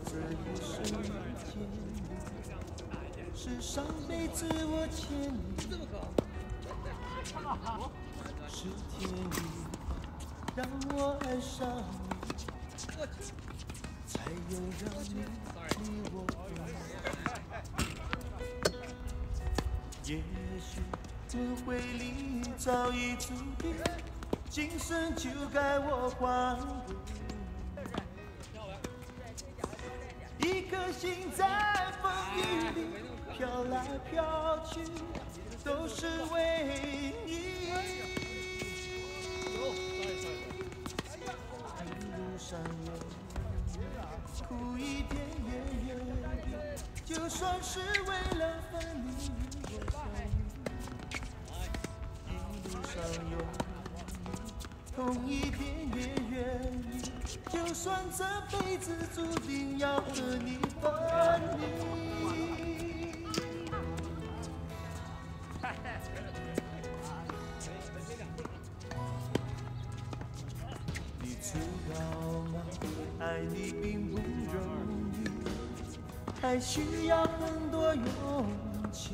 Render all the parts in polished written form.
这一生遇见你，是上辈子我欠你，是天意让我爱上你，才有让你离我远。也许轮回里早已注定，今生就该我还给你。一颗心在风雨里飘来飘去，都是为你。一路上有苦一点也愿意，就算是为了分离与我相遇。一路上有痛一点也愿意，就算这辈子注定要和你分离。你知道吗？爱你并不容易，还需要很多勇气。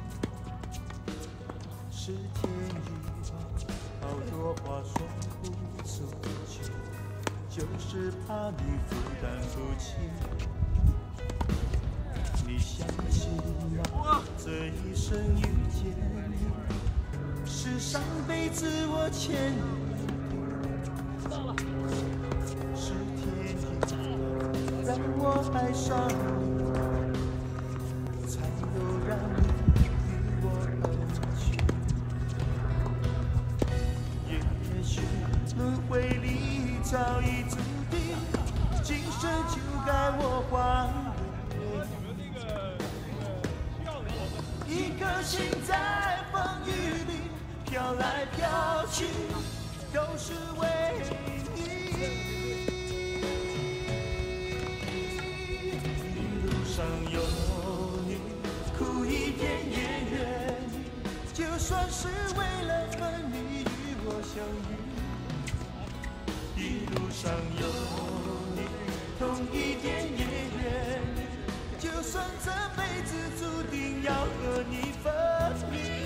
是天意吧，好多话说不出去，就是怕你负担不起。你相信吗？这一生遇见你，是上辈子我欠你。是天意让我爱上你，才有让你与我而去。也许轮回里早已注定，今生就该我还给你。一颗心在风雨里飘来飘去，都是为你。一路上有你，苦一点也愿意，就算是为了分离与我相遇。一路上有你，痛一点也愿意，就算这辈子注定要和你分离。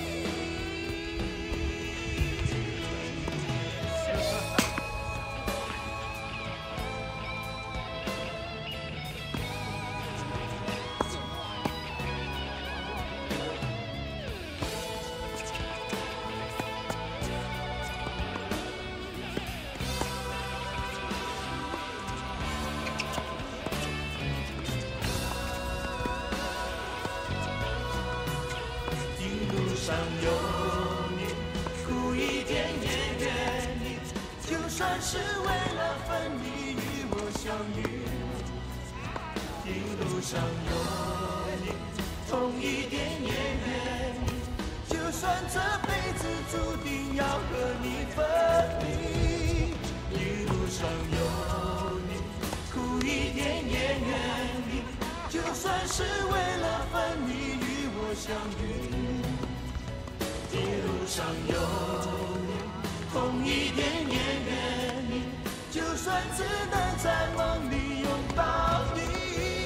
上有你，苦一点也愿意，就算是为了分离与我相遇。一路上有你，痛一点也愿意，就算这辈子注定要和你分离。一路上有你，苦一点也愿意，就算是为了分离与我相遇。一路上有你，痛一点也愿意，就算只能在梦里拥抱你。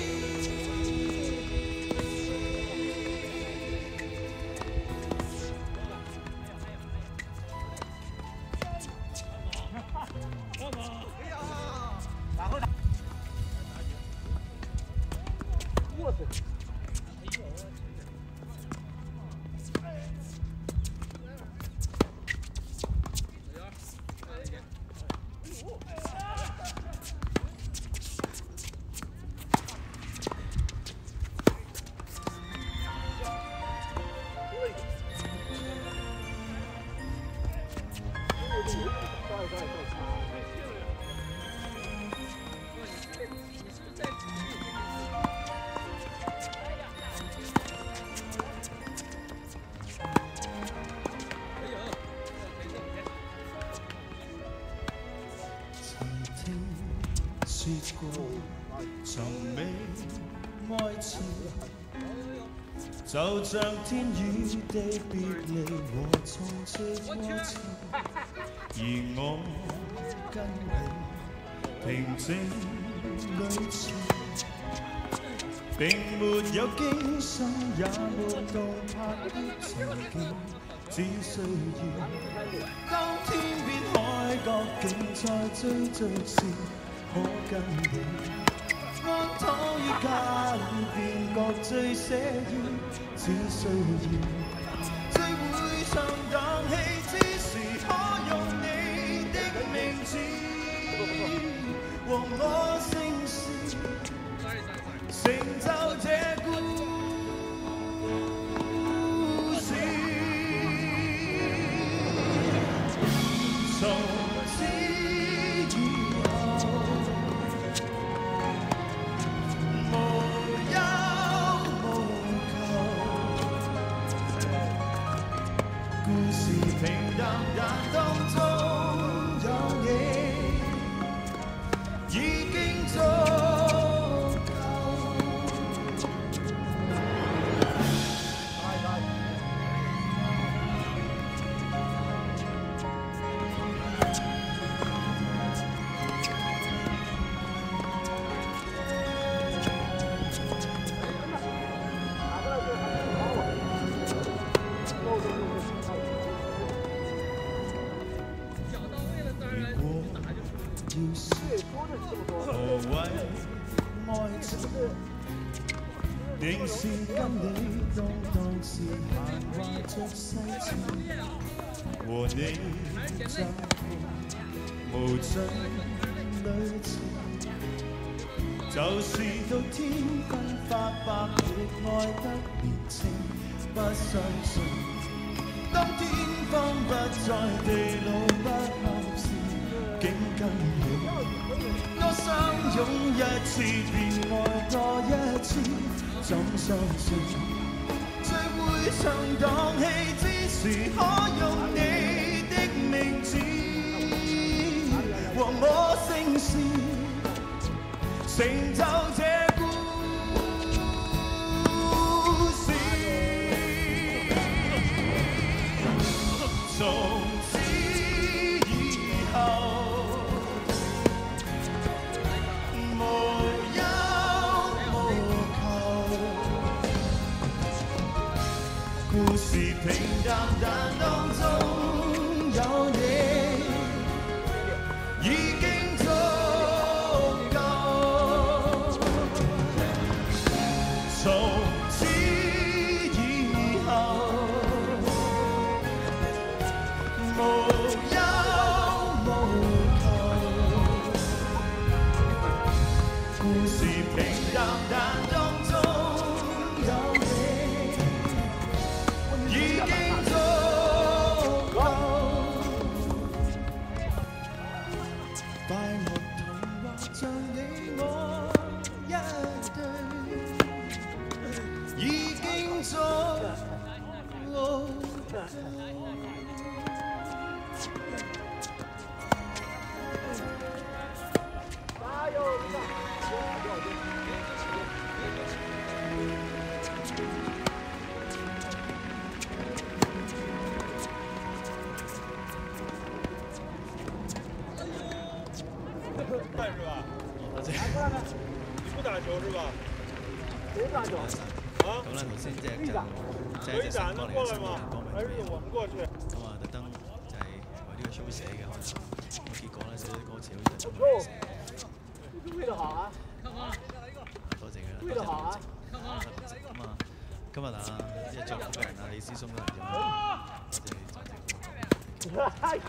我操！說過從未愛情，就像天與地別離和從此過程，而我跟你平靜旅程。 並沒有驚心，也沒動魄的情景，只需要當天邊海角競賽追著是可跟你安躺於家裏便覺最寫意，只需要聚會上蕩氣之時，可用你的名字和我姓氏。成就這故事，從此以後無憂無求，故事平淡但當中有你已經足。定是跟你當當時閒話着世情，和你走無盡旅程，就是到天昏發白亦愛得熱情，不相信當天荒不再地老不合時，竟跟你我相擁一次便愛多一次。怎相信聚會上蕩氣之時，可用你的名字和我姓氏，成就這故事。從此以後故事平淡，但當中有你已經足夠。從此以後無憂無求，故事平淡，但當中有你已經足夠。快樂童話像你我一對，已經足夠。加油！ 看是吧？你不打球是吧？ 谁打球？ 啊？ 咁咧頭先即係可以打能過來嗎？還是我們過去？ 咁啊，特登就係為呢個 show 寫嘅開頭，咁結果咧寫啲歌詞好似特登寫。 對得好啊！ 多謝佢啦，多謝老靜。咁啊，今日啊，即係作曲嘅人啊，李思松都嚟咗，多謝多謝。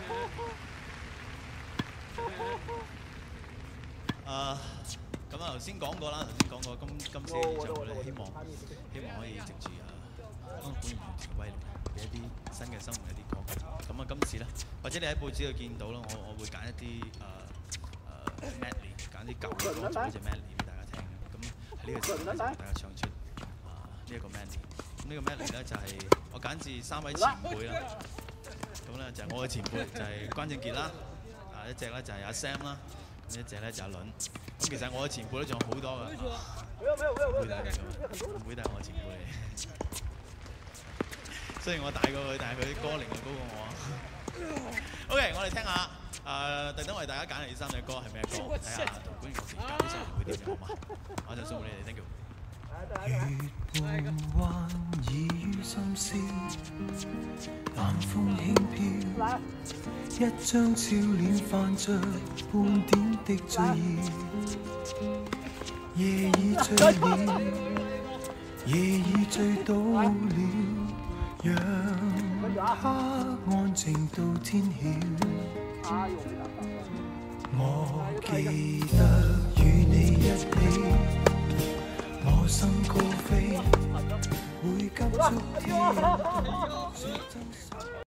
咁啊頭先講過啦，今次嘅演唱會咧，希望可以藉住香港演員團威力，俾一啲新嘅生活一啲歌曲。咁啊，今次咧，或者你喺報紙度見到啦，我會揀一啲medley， 揀啲舊嘅歌做一隻 medley 俾大家聽嘅。咁喺呢個時候咧，就為大家唱出呢一個 medley。咁呢個 medley 咧就係我揀自3位前輩啦。咁咧就係我嘅前輩就係關正傑啦，一隻咧就係阿 Sam 啦。一隻咧就阿倫，咁其實我嘅前輩咧仲有好多㗎，唔會帶佢㗎，唔會帶我嘅前輩嚟。雖然我大過佢，但係佢啲歌齡又高過我。OK， 我哋聽下特登為大家揀嚟3隻歌係咩歌？睇下同觀眾時搞上會點樣好嘛？我就送俾你哋 ，thank you。 月半彎已於深宵，冷風輕飄，一張俏臉泛着半點的醉意。夜已醉了，夜已醉倒了，讓它安靜到天曉。我記得與你一起，我心高飛，會急速跳。